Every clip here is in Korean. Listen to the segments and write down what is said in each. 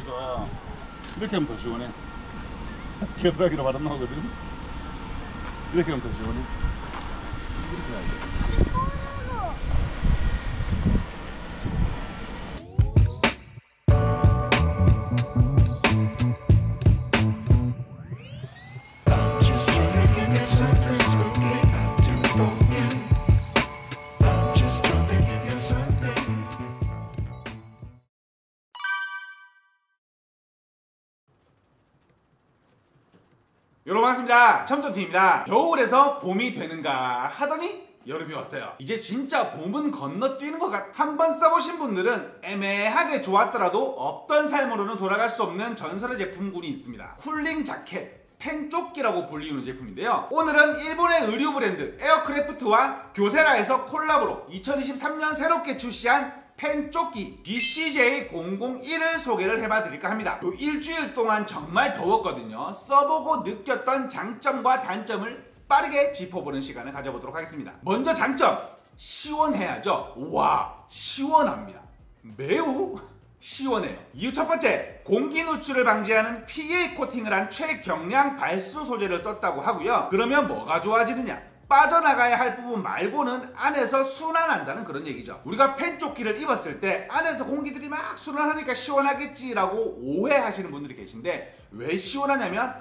시원하니까 이렇게 하면 더 시원해. 겨드랑이로 바람 나오거든. 이렇게 하면 더 시원해. 이렇게 해야 돼. 여러분 반갑습니다. 첨점팀입니다. 겨울에서 봄이 되는가 하더니 여름이 왔어요. 이제 진짜 봄은 건너뛰는 것 같아. 한번 써보신 분들은 애매하게 좋았더라도 없던 삶으로는 돌아갈 수 없는 전설의 제품군이 있습니다. 쿨링 자켓 펜조끼라고 불리우는 제품인데요. 오늘은 일본의 의류 브랜드 에어크래프트와 교세라에서 콜라보로 2023년 새롭게 출시한 펜조끼 BCJ001을 소개를 해봐 드릴까 합니다. 요 일주일 동안 정말 더웠거든요. 써보고 느꼈던 장점과 단점을 빠르게 짚어보는 시간을 가져보도록 하겠습니다. 먼저 장점, 시원해야죠. 와, 시원합니다. 매우 시원해요. 이유 첫 번째, 공기 누출을 방지하는 PA 코팅을 한 최경량 발수 소재를 썼다고 하고요. 그러면 뭐가 좋아지느냐? 빠져나가야 할 부분 말고는 안에서 순환한다는 그런 얘기죠. 우리가 펜조끼를 입었을 때 안에서 공기들이 막 순환하니까 시원하겠지라고 오해하시는 분들이 계신데, 왜 시원하냐면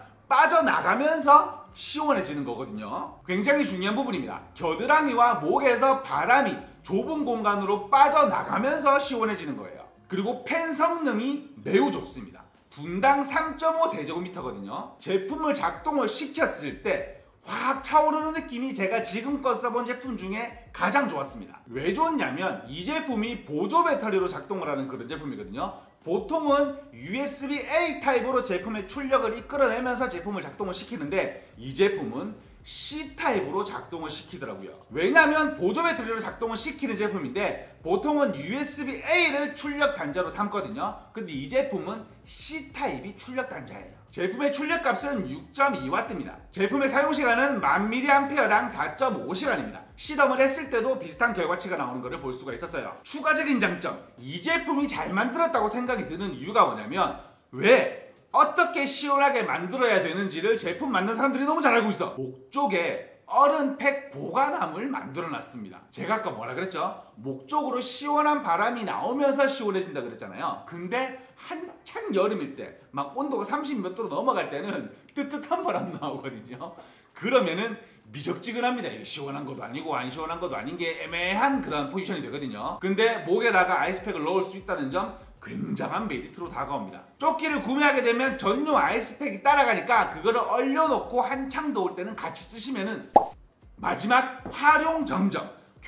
빠져나가면서 시원해지는 거거든요. 굉장히 중요한 부분입니다. 겨드랑이와 목에서 바람이 좁은 공간으로 빠져나가면서 시원해지는 거예요. 그리고 팬 성능이 매우 좋습니다. 분당 3.5세제곱미터거든요. 제품을 작동을 시켰을 때 확 차오르는 느낌이 제가 지금껏 써본 제품 중에 가장 좋았습니다. 왜 좋냐면 이 제품이 보조 배터리로 작동을 하는 그런 제품이거든요. 보통은 USB-A 타입으로 제품의 출력을 이끌어내면서 제품을 작동을 시키는데 이 제품은 C 타입으로 작동을 시키더라고요. 왜냐하면 보조 배터리로 작동을 시키는 제품인데 보통은 USB-A를 출력 단자로 삼거든요. 근데 이 제품은 C 타입이 출력 단자예요. 제품의 출력값은 6.2W입니다. 제품의 사용시간은 1000mAh당 4.5시간입니다. 시험을 했을 때도 비슷한 결과치가 나오는 것을 볼 수가 있었어요. 추가적인 장점, 이 제품이 잘 만들었다고 생각이 드는 이유가 뭐냐면 왜 어떻게 시원하게 만들어야 되는지를 제품 만든 사람들이 너무 잘 알고 있어. 목 쪽에 얼음팩 보관함을 만들어 놨습니다. 제가 아까 뭐라 그랬죠? 목 쪽으로 시원한 바람이 나오면서 시원해진다 그랬잖아요. 근데 한창 여름일 때 막 온도가 30몇 도로 넘어갈 때는 뜨뜻한 바람 나오거든요. 그러면은 미적지근합니다. 이게 시원한 것도 아니고 안 시원한 것도 아닌 게 애매한 그런 포지션이 되거든요. 근데 목에다가 아이스팩을 넣을 수 있다는 점 굉장한 메리트로 다가옵니다. 조끼를 구매하게 되면 전용 아이스팩이 따라가니까 그거를 얼려놓고 한창 더울 때는 같이 쓰시면은. 마지막 활용 점정,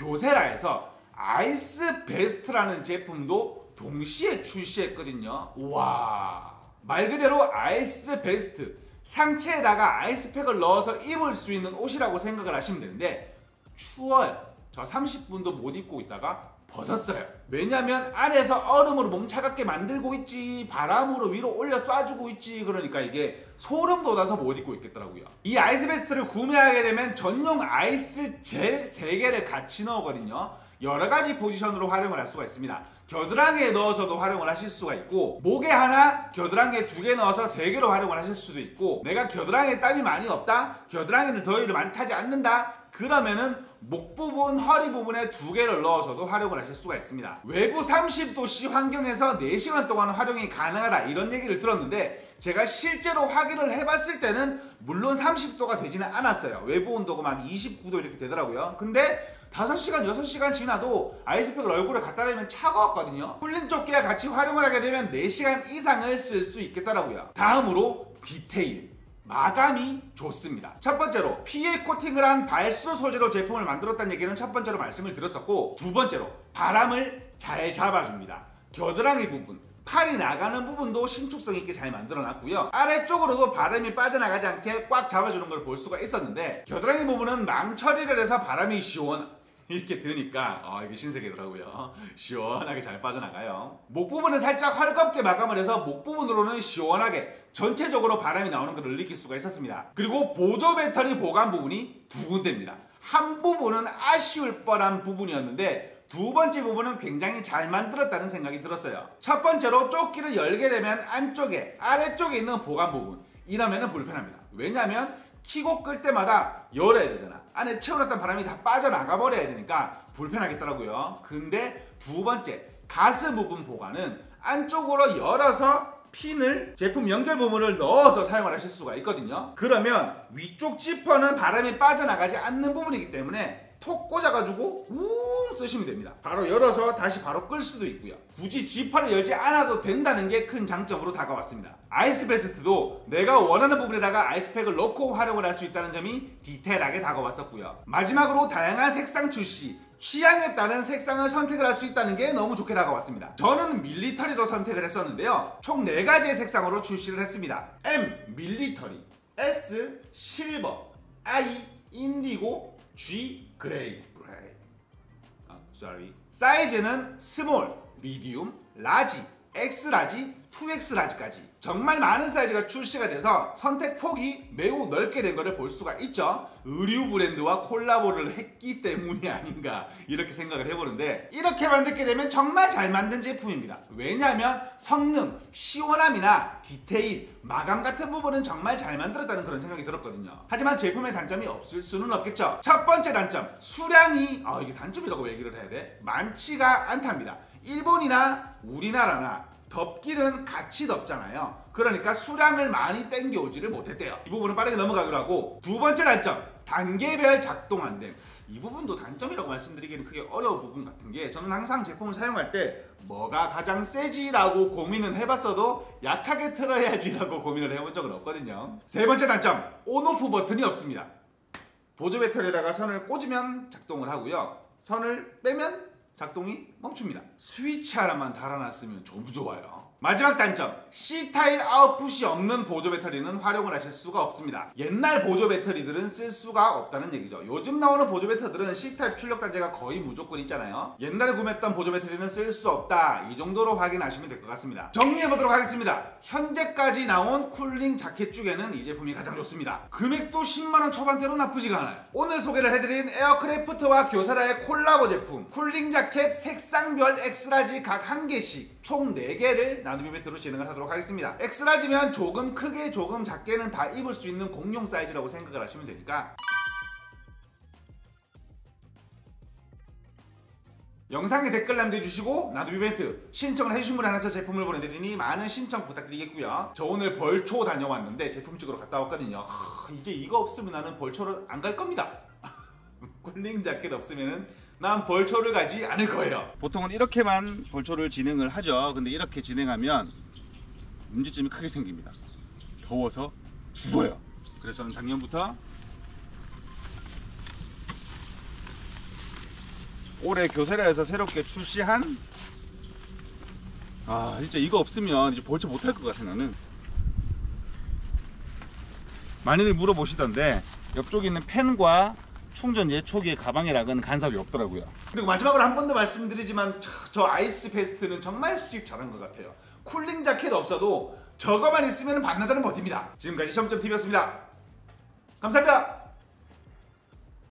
교세라에서 아이스 베스트라는 제품도 동시에 출시했거든요. 와, 말 그대로 아이스 베스트, 상체에다가 아이스팩을 넣어서 입을 수 있는 옷이라고 생각을 하시면 되는데 추워요. 저 30분도 못 입고 있다가 벗었어요. 왜냐면 안에서 얼음으로 몸 차갑게 만들고 있지, 바람으로 위로 올려 쏴주고 있지, 그러니까 이게 소름 돋아서 못 입고 있겠더라고요. 이 아이스 베스트를 구매하게 되면 전용 아이스 젤 3개를 같이 넣었거든요. 여러가지 포지션으로 활용을 할 수가 있습니다. 겨드랑이에 넣어서도 활용을 하실 수가 있고, 목에 하나, 겨드랑이에 2개 넣어서 3개로 활용을 하실 수도 있고, 내가 겨드랑이에 땀이 많이 없다, 겨드랑이는 더위를 많이 타지 않는다, 그러면은 목 부분, 허리 부분에 2개를 넣어서도 활용을 하실 수가 있습니다. 외부 30도씨 환경에서 4시간 동안 활용이 가능하다, 이런 얘기를 들었는데 제가 실제로 확인을 해봤을 때는 물론 30도가 되지는 않았어요. 외부 온도가 막 29도 이렇게 되더라고요. 근데 5시간, 6시간 지나도 아이스팩을 얼굴에 갖다 대면 차가웠거든요. 쿨링 조끼와 같이 활용을 하게 되면 4시간 이상을 쓸 수 있겠더라고요. 다음으로 디테일. 마감이 좋습니다. 첫 번째로 PA 코팅을 한 발수 소재로 제품을 만들었다는 얘기는 첫 번째로 말씀을 드렸었고, 두 번째로 바람을 잘 잡아줍니다. 겨드랑이 부분, 팔이 나가는 부분도 신축성 있게 잘 만들어 놨고요. 아래쪽으로도 바람이 빠져나가지 않게 꽉 잡아주는 걸 볼 수가 있었는데 겨드랑이 부분은 망 처리를 해서 바람이 이렇게 드니까 이게 신세계더라고요. 시원하게 잘 빠져나가요. 목 부분은 살짝 헐겁게 마감을 해서 목 부분으로는 시원하게 전체적으로 바람이 나오는 것을 느낄 수가 있었습니다. 그리고 보조 배터리 보관 부분이 2군데입니다. 한 부분은 아쉬울 뻔한 부분이었는데 두 번째 부분은 굉장히 잘 만들었다는 생각이 들었어요. 첫 번째로 조끼를 열게 되면 안쪽에 아래쪽에 있는 보관 부분 이러면은 불편합니다. 왜냐하면 키고 끌 때마다 열어야 되잖아. 안에 채워놨던 바람이 다 빠져나가 버려야 되니까 불편하겠더라고요. 근데 두 번째 가스 부분 보관은 안쪽으로 열어서 핀을 제품 연결 부분을 넣어서 사용을 하실 수가 있거든요. 그러면 위쪽 지퍼는 바람이 빠져나가지 않는 부분이기 때문에 톡 꽂아가지고 쓰시면 됩니다. 바로 열어서 다시 바로 끌 수도 있고요. 굳이 지퍼를 열지 않아도 된다는 게 큰 장점으로 다가왔습니다. 아이스베스트도 내가 원하는 부분에다가 아이스팩을 넣고 활용을 할 수 있다는 점이 디테일하게 다가왔었고요. 마지막으로 다양한 색상 출시, 취향에 따른 색상을 선택을 할 수 있다는 게 너무 좋게 다가왔습니다. 저는 밀리터리로 선택을 했었는데요. 총 4가지의 색상으로 출시를 했습니다. M 밀리터리, S 실버, I 인디고, G 그레이. 사이즈는 스몰, 미디움, 라지, 엑스라지, 2X라지까지 정말 많은 사이즈가 출시가 돼서 선택 폭이 매우 넓게 된 것을 볼 수가 있죠. 의류 브랜드와 콜라보를 했기 때문이 아닌가 이렇게 생각을 해보는데, 이렇게 만들게 되면 정말 잘 만든 제품입니다. 왜냐하면 성능, 시원함이나 디테일, 마감 같은 부분은 정말 잘 만들었다는 그런 생각이 들었거든요. 하지만 제품의 단점이 없을 수는 없겠죠. 첫 번째 단점, 수량이 이게 단점이라고 얘기를 해야 돼? 많지가 않답니다. 일본이나 우리나라나 덮기는 같이 덮잖아요. 그러니까 수량을 많이 땡겨오지를 못했대요. 이 부분은 빠르게 넘어가기로 하고, 두 번째 단점, 단계별 작동 안 됨. 이 부분도 단점이라고 말씀드리기는 크게 어려운 부분 같은 게, 저는 항상 제품을 사용할 때 뭐가 가장 세지라고 고민은 해봤어도 약하게 틀어야지라고 고민을 해본 적은 없거든요. 세 번째 단점, 온오프 버튼이 없습니다. 보조 배터리에다가 선을 꽂으면 작동을 하고요. 선을 빼면 작동이 멈춥니다. 스위치 하나만 달아놨으면 좀 좋아요. 마지막 단점, C타입 아웃풋이 없는 보조 배터리는 활용을 하실 수가 없습니다. 옛날 보조 배터리들은 쓸 수가 없다는 얘기죠. 요즘 나오는 보조 배터리들은 C타입 출력 단자가 거의 무조건 있잖아요. 옛날에 구매했던 보조 배터리는 쓸 수 없다, 이 정도로 확인하시면 될 것 같습니다. 정리해보도록 하겠습니다. 현재까지 나온 쿨링 자켓 중에는 이 제품이 가장 좋습니다. 금액도 10만원 초반대로 나쁘지가 않아요. 오늘 소개를 해드린 에어크래프트와 교사라의 콜라보 제품 쿨링 자켓 색상별 엑스라지 각 1개씩 총 4개를 나눔 이벤트로 진행을 하도록 하겠습니다. 엑스라지면 조금 크게 조금 작게는 다 입을 수 있는 공용 사이즈라고 생각을 하시면 되니까, 영상에 댓글 남겨주시고 나눔 이벤트 신청을 해주신 분에 한해서 제품을 보내드리니 많은 신청 부탁드리겠고요. 저 오늘 벌초 다녀왔는데 제품 찍으러 갔다 왔거든요. 이제 이거 없으면 나는 벌초를 안 갈 겁니다. 쿨링 자켓 없으면은 난 벌초를 가지 않을 거예요. 보통은 이렇게만 벌초를 진행을 하죠. 근데 이렇게 진행하면 문제점이 크게 생깁니다. 더워서 죽어요. 그래서 저는 작년부터 올해 교세라에서 새롭게 출시한 진짜 이거 없으면 이제 벌초 못할 것 같아. 나는 많이들 물어보시던데 옆쪽에 있는 펜과 충전 예초기의 가방에 락은 간섭이 없더라고요. 그리고 마지막으로 한 번 더 말씀드리지만 저 아이스 베스트는 정말 수집 잘한 것 같아요. 쿨링 자켓 없어도 저거만 있으면 반나절은 버팁니다. 지금까지 점점TV였습니다. 감사합니다.